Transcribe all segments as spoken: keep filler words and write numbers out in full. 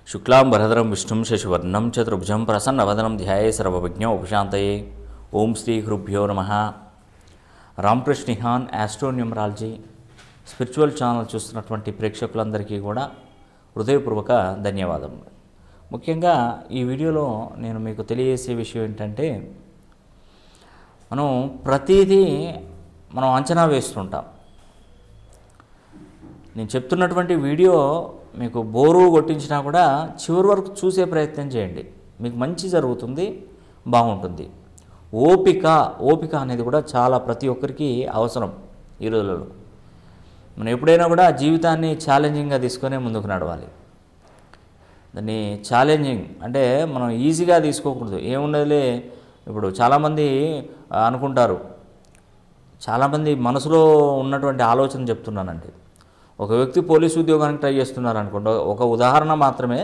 శుక్లాంబరధరం విష్ణుం శశివర్ణం చతుర్భుజం ప్రసన్నవదనం ధ్యాయే సర్వవిఘ్న ఉపశాంతయే. ఓం శ్రీ గురుభ్యో నమః. రామకృష్ణ నిహాన్ ఆస్ట్రోన్యూమరాలజీ స్పిరిచువల్ ఛానల్ చూస్తున్నటువంటి ప్రేక్షకులందరికీ కూడా హృదయపూర్వక ధన్యవాదములు. ముఖ్యంగా ఈ వీడియోలో నేను మీకు తెలియజేసే విషయం ఏంటంటే, మనం ప్రతిదీ మనం అంచనా వేస్తుంటాం. నేను చెప్తున్నటువంటి వీడియో మీకు బోరు కొట్టించినా కూడా చివరి వరకు చూసే ప్రయత్నం చేయండి, మీకు మంచి జరుగుతుంది, బాగుంటుంది. ఓపిక ఓపిక అనేది కూడా చాలా ప్రతి ఒక్కరికి అవసరం ఈ రోజులలో. మనం ఎప్పుడైనా కూడా జీవితాన్ని ఛాలెంజింగ్గా తీసుకొని ముందుకు నడవాలి. దాన్ని ఛాలెంజింగ్ అంటే మనం ఈజీగా తీసుకోకూడదు. ఏమున్నదిలే, ఇప్పుడు చాలామంది అనుకుంటారు, చాలామంది మనసులో ఉన్నటువంటి ఆలోచన చెప్తున్నానండి. ఒక వ్యక్తి పోలీసు ఉద్యోగానికి ట్రై చేస్తున్నారు అనుకోండి, ఒక ఉదాహరణ మాత్రమే.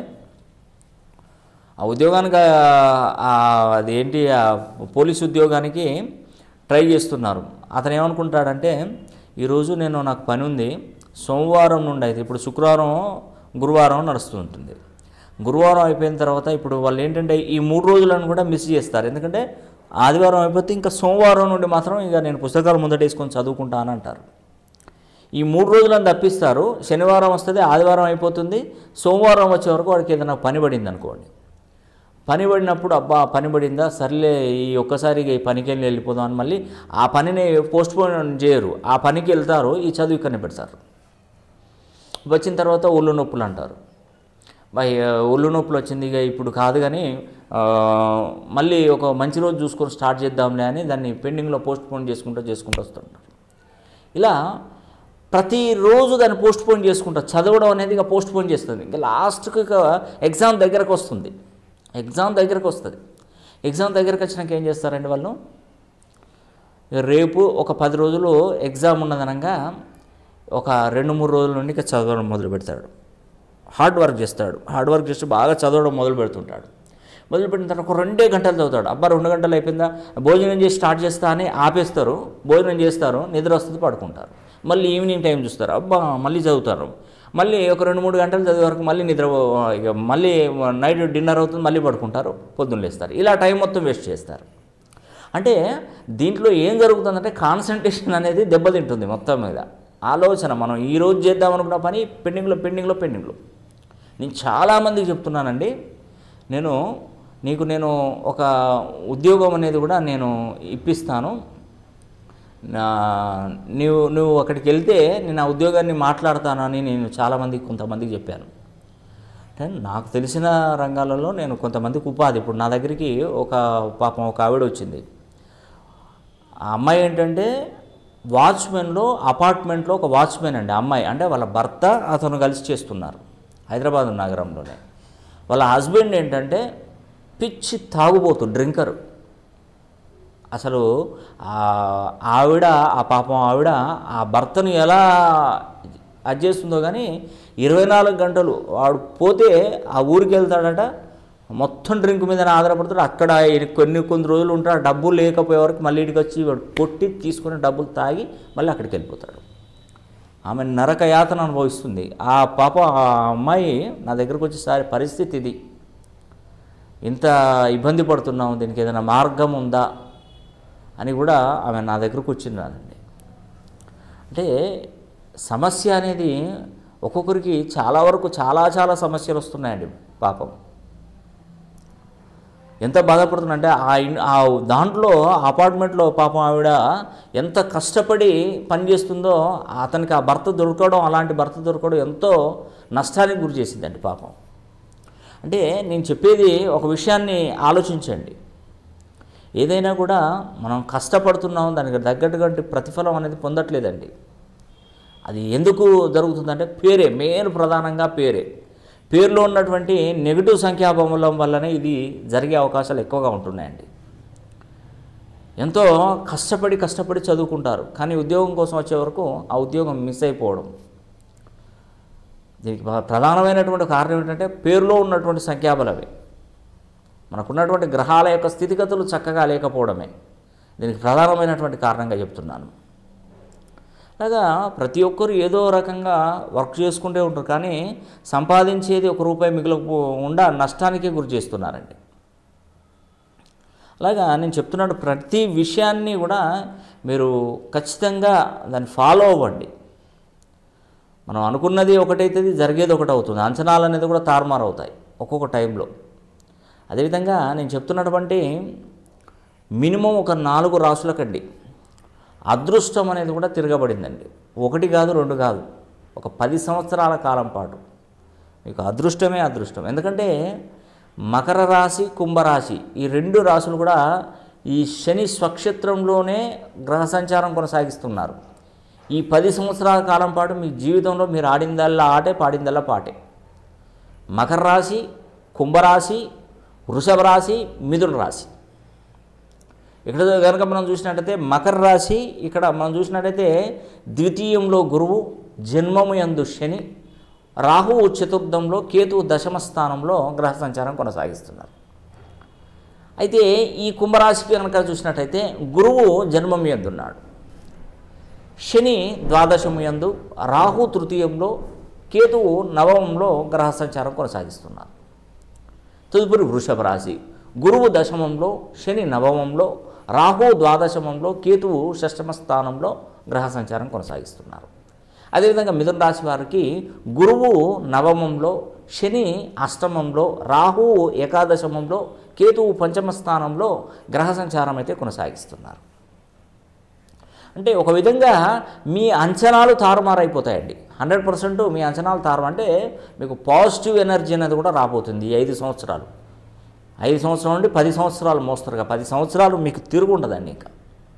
ఆ ఉద్యోగానికి అది ఏంటి, ఆ పోలీసు ఉద్యోగానికి ట్రై చేస్తున్నారు. అతను ఏమనుకుంటాడంటే, ఈరోజు నేను నాకు పని ఉంది, సోమవారం నుండి అయితే ఇప్పుడు శుక్రవారం గురువారం నడుస్తూ ఉంటుంది. గురువారం అయిపోయిన తర్వాత ఇప్పుడు వాళ్ళు ఏంటంటే ఈ మూడు రోజులను కూడా మిస్ చేస్తారు. ఎందుకంటే ఆదివారం అయిపోతే ఇంకా సోమవారం నుండి మాత్రం ఇక నేను పుస్తకాలు ముందటేసుకొని చదువుకుంటాను అంటారు. ఈ మూడు రోజులను తప్పిస్తారు. శనివారం వస్తుంది, ఆదివారం అయిపోతుంది, సోమవారం వచ్చే వరకు వాడికి ఏదైనా పని పడింది అనుకోండి. పని పడినప్పుడు అబ్బా పని పడిందా, సర్లే ఈ ఒక్కసారిగా ఈ పనికి వెళ్ళి వెళ్ళిపోదాం అని మళ్ళీ ఆ పనిని పోస్ట్పోన్ చేయరు. ఆ పనికి వెళ్తారు, ఈ చదువు ఇక్కడనే పెడతారు. వచ్చిన తర్వాత ఒళ్ళు నొప్పులు అంటారు. బై ఒళ్ళు నొప్పులు వచ్చింది, ఇక ఇప్పుడు కాదు కానీ మళ్ళీ ఒక మంచి రోజు చూసుకొని స్టార్ట్ చేద్దాంలే అని దాన్ని పెండింగ్లో పోస్ట్పోన్ చేసుకుంటూ చేసుకుంటూ వస్తుంటారు. ఇలా ప్రతిరోజు దాన్ని పోస్ట్పోన్ చేసుకుంటా చదవడం అనేది ఇక పోస్ట్పోన్ చేస్తుంది. ఇంకా లాస్ట్కి ఇక ఎగ్జామ్ దగ్గరకు వస్తుంది. ఎగ్జామ్ దగ్గరకు వస్తుంది ఎగ్జామ్ దగ్గరకు వచ్చినాక ఏం చేస్తారండి వాళ్ళు, రేపు ఒక పది రోజులు ఎగ్జామ్ ఉన్నదనగా ఒక రెండు మూడు రోజుల నుండి ఇక చదవడం మొదలు పెడతాడు. హార్డ్ వర్క్ చేస్తాడు. హార్డ్ వర్క్ చేస్తే బాగా చదవడం మొదలు పెడుతుంటాడు. మొదలుపెట్టిన తర్వాత ఒక రెండే గంటలు చదువుతాడు. అబ్బా రెండు గంటలు అయిపోయిందా, భోజనం చేసి స్టార్ట్ చేస్తా అని ఆపేస్తారు. భోజనం చేస్తారు, నిద్ర వస్తుంది, పడుకుంటారు. మళ్ళీ ఈవినింగ్ టైం చూస్తారు, అబ్బా మళ్ళీ చదువుతారు. మళ్ళీ ఒక రెండు మూడు గంటలు చదివే వరకు మళ్ళీ నిద్ర, ఇక మళ్ళీ నైట్ డిన్నర్ అవుతుంది, మళ్ళీ పడుకుంటారు, పొద్దున్న లేస్తారు. ఇలా టైం మొత్తం వేస్ట్ చేస్తారు. అంటే దీంట్లో ఏం జరుగుతుందంటే కాన్సన్ట్రేషన్ అనేది దెబ్బతింటుంది మొత్తం మీద. ఆలోచన మనం ఈరోజు చేద్దాం అనుకున్న పని పెండింగ్లో పెండింగ్లో పెండింగ్లో నేను చాలామందికి చెప్తున్నానండి. నేను నీకు నేను ఒక ఉద్యోగం అనేది కూడా నేను ఇప్పిస్తాను, నువ్వు నువ్వు అక్కడికి వెళ్తే నేను ఆ ఉద్యోగాన్ని మాట్లాడతానని నేను చాలామందికి కొంతమందికి చెప్పాను. అంటే నాకు తెలిసిన రంగాలలో నేను కొంతమందికి ఉపాధి, ఇప్పుడు నా దగ్గరికి ఒక పాపం ఒక ఆవిడ వచ్చింది. ఆ అమ్మాయి ఏంటంటే వాచ్మెన్లో, అపార్ట్మెంట్లో ఒక వాచ్మెన్ అండి. అమ్మాయి అంటే వాళ్ళ భర్త అతను కలిసి చేస్తున్నారు హైదరాబాద్ నగరంలోనే. వాళ్ళ హస్బెండ్ ఏంటంటే పిచ్చి తాగుబోతు, డ్రింకరు. అసలు ఆవిడ ఆ పాపం ఆవిడ ఆ భర్తను ఎలా అది చేస్తుందో కానీ ఇరవై నాలుగు గంటలు వాడు పోతే ఆ ఊరికి వెళ్తాడట, మొత్తం డ్రింక్ మీద ఆధారపడతాడు. అక్కడ కొన్ని కొన్ని రోజులు ఉంటాడు, డబ్బులు లేకపోయే వరకు మళ్ళీ ఇంటికి వచ్చి వాడు కొట్టి తీసుకుని డబ్బులు తాగి మళ్ళీ అక్కడికి వెళ్ళిపోతాడు. ఆమె నరక యాతన అనుభవిస్తుంది. ఆ పాప ఆ అమ్మాయి నా దగ్గరకు వచ్చేసరి పరిస్థితి ఇది, ఇంత ఇబ్బంది పడుతున్నాము, దీనికి ఏదైనా మార్గం ఉందా అని కూడా ఆమె నా దగ్గరకు వచ్చిందండి. అంటే సమస్య అనేది ఒక్కొక్కరికి చాలా వరకు చాలా చాలా సమస్యలు వస్తున్నాయండి. పాపం ఎంత బాధపడుతుందంటే ఆ ఆ దాంట్లో అపార్ట్మెంట్లో పాపం ఆవిడ ఎంత కష్టపడి పనిచేస్తుందో, అతనికి ఆ భర్త దొరకడం, అలాంటి భర్త దొరకడం ఎంతో నష్టానికి గురి చేసిందండి పాపం. అంటే నేను చెప్పేది ఒక విషయాన్ని ఆలోచించండి. ఏదైనా కూడా మనం కష్టపడుతున్నాం, దానికి తగ్గట్టుగా ప్రతిఫలం అనేది పొందట్లేదండి. అది ఎందుకు జరుగుతుందంటే పేరే మెయిన్, ప్రధానంగా పేరే. పేరులో ఉన్నటువంటి నెగిటివ్ సంఖ్యాబలం వల్లనే ఇది జరిగే అవకాశాలు ఎక్కువగా ఉంటున్నాయండి. ఎంతో కష్టపడి కష్టపడి చదువుకుంటారు, కానీ ఉద్యోగం కోసం వచ్చే వరకు ఆ ఉద్యోగం మిస్ అయిపోవడం. దీనికి ప్రధానమైనటువంటి కారణం ఏంటంటే పేరులో ఉన్నటువంటి సంఖ్యాబలమే. మనకున్నటువంటి గ్రహాల యొక్క స్థితిగతులు చక్కగా లేకపోవడమే దీనికి ప్రధానమైనటువంటి కారణంగా చెప్తున్నాను. అలాగా ప్రతి ఒక్కరు ఏదో రకంగా వర్క్ చేసుకుంటూ ఉంటారు, కానీ సంపాదించేది ఒక రూపాయి మిగలకుండా నష్టానికే గురి చేస్తున్నారండి. అలాగా నేను చెప్తున్నాను, ప్రతి విషయాన్ని కూడా మీరు ఖచ్చితంగా దాన్ని ఫాలో అవ్వండి. మనం అనుకున్నది ఒకటైతుంది, జరిగేది ఒకటి అవుతుంది. అంచనాలు అనేది కూడా తారుమారు అవుతాయి ఒక్కొక్క టైంలో. అదేవిధంగా నేను చెప్తున్నటువంటి మినిమం ఒక నాలుగు రాసులకండి అదృష్టం అనేది కూడా తిరగబడిందండి. ఒకటి కాదు, రెండు కాదు, ఒక పది సంవత్సరాల కాలం పాటు మీకు అదృష్టమే అదృష్టం. ఎందుకంటే మకర రాశి, కుంభరాశి ఈ రెండు రాశులు కూడా ఈ శని స్వక్షేత్రంలోనే గ్రహ సంచారం కొనసాగిస్తున్నారు. ఈ పది సంవత్సరాల కాలం పాటు మీ జీవితంలో మీరు ఆడిందల్లా ఆటే, పాడిందల్లా పాటే. మకర రాశి, కుంభరాశి, వృషభ రాశి, మిథున రాశి. ఇక్కడ కనుక మనం చూసినట్టయితే మకర రాశి, ఇక్కడ మనం చూసినట్టయితే ద్వితీయంలో గురువు, జన్మము యందు శని, రాహువు చతుర్థంలో, కేతువు దశమ స్థానంలో గ్రహ సంచారం కొనసాగిస్తున్నారు. అయితే ఈ కుంభరాశికి కనుక చూసినట్టయితే గురువు జన్మం యందు ఉన్నాడు, శని ద్వాదశము యందు, రాహు తృతీయంలో, కేతువు నవమంలో గ్రహ సంచారం కొనసాగిస్తున్నారు. తదుపరి వృషభ రాశి, గురువు దశమంలో, శని నవమంలో, రాహు ద్వాదశమంలో, కేతువు షష్టమ స్థానంలో గ్రహ సంచారం కొనసాగిస్తున్నారు. అదేవిధంగా మిథున రాశి వారికి గురువు నవమంలో, శని అష్టమంలో, రాహువు ఏకాదశమంలో, కేతువు పంచమ స్థానంలో గ్రహ సంచారం అయితే కొనసాగిస్తున్నారు. అంటే ఒక విధంగా మీ అంచనాలు తారుమారైపోతాయండి. హండ్రెడ్ పర్సెంట్ మీ అంచనాలు తారు అంటే మీకు పాజిటివ్ ఎనర్జీ అనేది కూడా రాబోతుంది. ఈ ఐదు సంవత్సరాలు ఐదు సంవత్సరాల నుండి పది సంవత్సరాలు మోస్తారుగా పది సంవత్సరాలు మీకు తిరుగు ఉండదండి ఇంకా.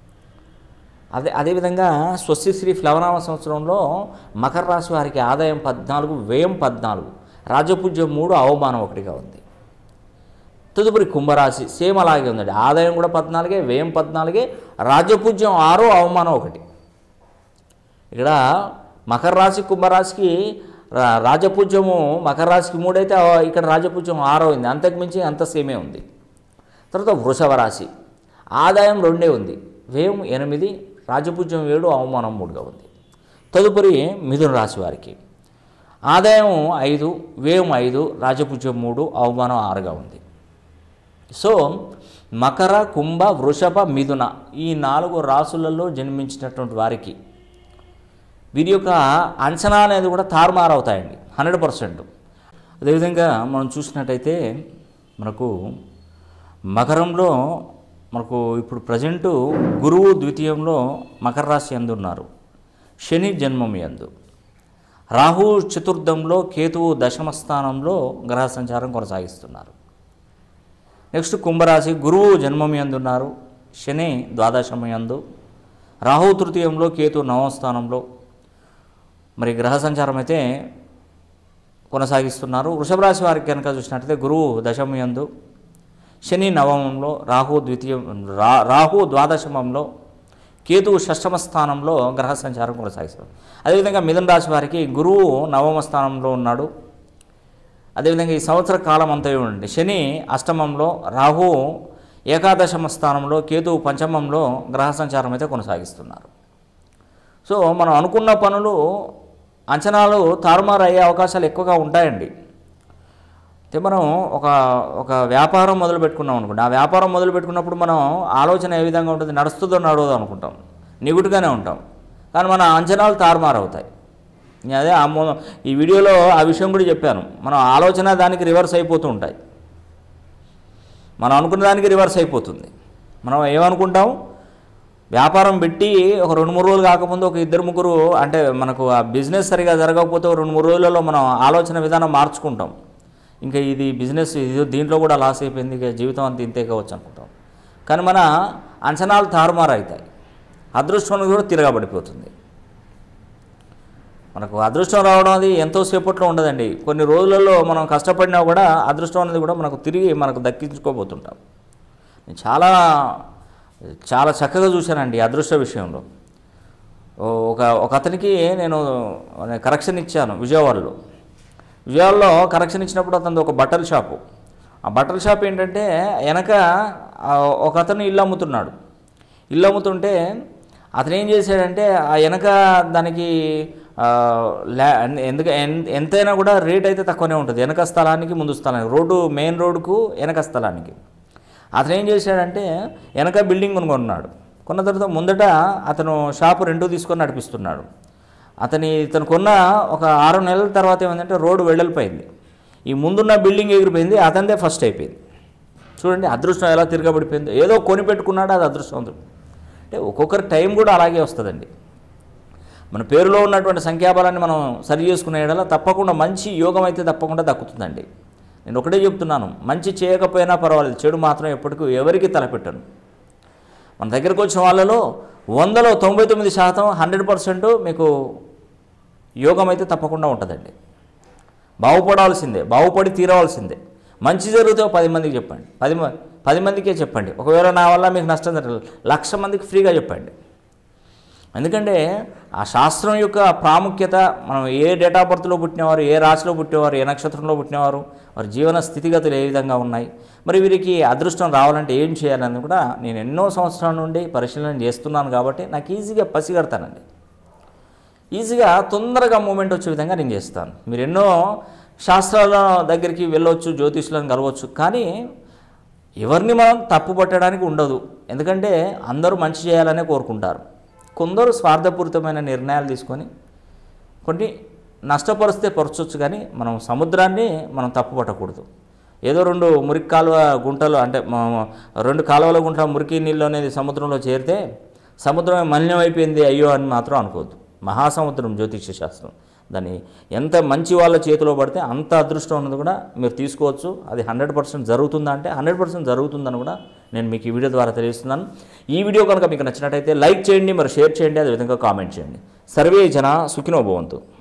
అదే అదేవిధంగా స్వస్తిశ్రీ ఫ్లవనామ సంవత్సరంలో మకర రాశి వారికి ఆదాయం పద్నాలుగు, వ్యయం పద్నాలుగు, రాజపూజ్యం మూడు, అవమానం ఒకటిగా ఉంది. తదుపరి కుంభరాశి సేమ్ అలాగే ఉందండి. ఆదాయం కూడా పద్నాలుగే, వ్యయం పద్నాలుగే, రాజపూజ్యం ఆరు, అవమానం ఒకటి. ఇక్కడ మకర రాశి, కుంభరాశికి రాజపూజ్యము మకర రాశికి మూడైతే ఇక్కడ రాజపూజ్యం ఆరో ఉంది. అంతకుమించి అంత సేమే ఉంది. తర్వాత వృషభ రాశి ఆదాయం రెండే ఉంది, వ్యయం ఎనిమిది, రాజపూజ్యం ఏడు, అవమానం మూడుగా ఉంది. తదుపరి మిథున రాశి వారికి ఆదాయం ఐదు, వ్యయం ఐదు, రాజపూజ్యం మూడు, అవమానం ఆరుగా ఉంది. సో మకర, కుంభ, వృషభ, మిథున ఈ నాలుగు రాశులలో జన్మించినటువంటి వారికి వీరి యొక్క అంచనా అనేది కూడా తారుమారవుతాయండి హండ్రెడ్ పర్సెంట్. అదేవిధంగా మనం చూసినట్టయితే మనకు మకరంలో మనకు ఇప్పుడు ప్రజెంటు గురువు ద్వితీయంలో మకర రాశి యందు ఉన్నారు, శని జన్మం యందు, రాహు చతుర్థంలో, కేతువు దశమ స్థానంలో గ్రహ సంచారం కొనసాగిస్తున్నారు. నెక్స్ట్ కుంభరాశి గురువు జన్మం యందు ఉన్నారు, శని ద్వాదశమ యందు, రాహు తృతీయంలో, కేతు నవమ స్థానంలో మరి గ్రహ సంచారం అయితే కొనసాగిస్తున్నారు. వృషభ రాశి వారికి కనుక చూసినట్లయితే గురువు దశమ యందు, శని నవమంలో, రాహు ద్వితీయం రా రాహు ద్వాదశమంలో, కేతువు షష్టమ స్థానంలో గ్రహ సంచారం కొనసాగిస్తున్నారు. అదేవిధంగా మిథున రాశి వారికి గురువు నవమ స్థానంలో ఉన్నాడు. అదేవిధంగా ఈ సంవత్సర కాలం అంతా ఉండండి శని అష్టమంలో, రాహు ఏకాదశమ స్థానంలో, కేతువు పంచమంలో గ్రహ సంచారం అయితే కొనసాగిస్తున్నారు. సో మనం అనుకున్న పనులు అంచనాలు తారుమారు అయ్యే అవకాశాలు ఎక్కువగా ఉంటాయండి. అయితే మనం ఒక ఒక వ్యాపారం మొదలు పెట్టుకున్నాం అనుకోండి, ఆ వ్యాపారం మొదలు పెట్టుకున్నప్పుడు మనం ఆలోచన ఏ విధంగా ఉంటుంది, నడుస్తుందో నడవదో అనుకుంటాం, నెగిటివ్గానే ఉంటాం, కానీ మన అంచనాలు తారుమారు అవుతాయి. నేను అదే ఈ వీడియోలో ఆ విషయం కూడా చెప్పాను. మనం ఆలోచన దానికి రివర్స్ అయిపోతూ ఉంటాయి, మనం అనుకున్న దానికి రివర్స్ అయిపోతుంది. మనం ఏమనుకుంటాం, వ్యాపారం పెట్టి ఒక రెండు మూడు రోజులు కాకముందు ఒక ఇద్దరు ముగ్గురు అంటే మనకు ఆ బిజినెస్ సరిగా జరగకపోతే రెండు మూడు రోజులలో మనం ఆలోచన విధానం మార్చుకుంటాం. ఇంకా ఇది బిజినెస్ ఇది దీంట్లో కూడా లాస్ అయిపోయింది, ఇక జీవితం అంత ఇంతే కావచ్చు అనుకుంటాం. కానీ మన అంచనాలు తారుమారు అవుతాయి, అదృష్టం కూడా తిరగబడిపోతుంది. మనకు అదృష్టం రావడం అది ఎంతో సేపట్లో ఉండదండి, కొన్ని రోజులలో మనం కష్టపడినా కూడా అదృష్టం అనేది కూడా మనకు తిరిగి మనకు దక్కించుకోబోతుంటాం. నేను చాలా చాలా చక్కగా చూశానండి అదృష్ట విషయంలో. ఒక ఒక అతనికి నేను కరెక్షన్ ఇచ్చాను విజయవాడలో. విజయవాడలో కరెక్షన్ ఇచ్చినప్పుడు అతను ఒక బట్టల షాపు. ఆ బట్టల షాప్ ఏంటంటే వెనక ఒక అతను ఇల్లు అమ్ముతున్నాడు. ఇల్లు అమ్ముతుంటే అతను ఏం చేశాడంటే ఆ వెనక దానికి ఎందుకు ఎంతైనా కూడా రేట్ అయితే తక్కువనే ఉంటుంది, వెనక స్థలానికి ముందు స్థలానికి, రోడ్డు మెయిన్ రోడ్డుకు వెనక స్థలానికి. అతను ఏం చేశాడంటే వెనక బిల్డింగ్ కొనుక్కున్నాడు. కొన్న తర్వాత ముందట అతను షాపు రెండూ తీసుకొని నడిపిస్తున్నాడు. అతని ఇతను కొన్న ఒక ఆరు నెలల తర్వాత ఏమైందంటే రోడ్డు వెడల్పోయింది, ఈ ముందున్న బిల్డింగ్ ఎగిరిపోయింది, అతనిదే ఫస్ట్ అయిపోయింది. చూడండి అదృష్టం ఎలా తిరగబడిపోయిందో. ఏదో కొని పెట్టుకున్నాడు, అది అదృష్టవంతుడు. అంటే ఒక్కొక్కరి టైం కూడా అలాగే వస్తుందండి. మన పేరులో ఉన్నటువంటి సంఖ్యాబలాన్ని మనం సరి చేసుకునే యెడల తప్పకుండా మంచి యోగం అయితే తప్పకుండా దక్కుతుందండి. నేను ఒకటే చెప్తున్నాను, మంచి చేయకపోయినా పర్వాలేదు, చెడు మాత్రం ఎప్పటికీ ఎవరికి తలపెట్టను. మన దగ్గరకు వచ్చిన వాళ్ళలో వందలో తొంభై తొమ్మిది శాతం హండ్రెడ్ పర్సెంట్ మీకు యోగం అయితే తప్పకుండా ఉంటుందండి. బాగుపడాల్సిందే, బాగుపడి తీరవలసిందే. మంచి జరిగితే పది మందికి చెప్పండి, పది పది మందికే చెప్పండి. ఒకవేళ నా వల్ల మీకు నష్టం జరగదు, లక్ష మందికి ఫ్రీగా చెప్పండి. ఎందుకంటే ఆ శాస్త్రం యొక్క ప్రాముఖ్యత, మనం ఏ డేట్ ఆఫ్ బర్త్లో పుట్టినవారు, ఏ రాశిలో పుట్టినవారు, ఏ నక్షత్రంలో పుట్టినవారు, వారి జీవన స్థితిగతులు ఏ విధంగా ఉన్నాయి, మరి వీరికి అదృష్టం రావాలంటే ఏం చేయాలని కూడా నేను ఎన్నో సంవత్సరాల నుండి పరిశీలన చేస్తున్నాను. కాబట్టి నాకు ఈజీగా పసిగడతానండి, ఈజీగా తొందరగా మూమెంట్ వచ్చే విధంగా నేను చేస్తాను. మీరు ఎన్నో శాస్త్రాల దగ్గరికి వెళ్ళవచ్చు, జ్యోతిష్యులను కలవచ్చు, కానీ ఎవరిని మనం తప్పు పట్టడానికి ఉండదు. ఎందుకంటే అందరూ మంచి చేయాలనే కోరుకుంటారు. కొందరు స్వార్థపూరితమైన నిర్ణయాలు తీసుకొని కొన్ని నష్టపరిస్తే పరచవచ్చు, కానీ మనం సముద్రాన్ని మనం తప్పు పట్టకూడదు. ఏదో రెండు మురికి కాలువ గుంటలు అంటే రెండు కాలువల గుంట మురికి నీళ్ళు అనేది సముద్రంలో చేరితే సముద్రం మలినం అయిపోయింది అయ్యో అని మాత్రం అనుకోవద్దు. మహాసముద్రం జ్యోతిష్య శాస్త్రం, దాన్ని ఎంత మంచి వాళ్ళ చేతిలో పడితే అంత అదృష్టం ఉన్నది కూడా మీరు తీసుకోవచ్చు. అది హండ్రెడ్ పర్సెంట్ జరుగుతుందా అంటే హండ్రెడ్ పర్సెంట్ జరుగుతుందని కూడా నేను మీకు ఈ వీడియో ద్వారా తెలియజేస్తున్నాను. ఈ వీడియో కనుక మీకు నచ్చినట్టయితే లైక్ చేయండి, మరి షేర్ చేయండి, అదేవిధంగా కామెంట్ చేయండి. సర్వే జన సుఖినో భవంతు.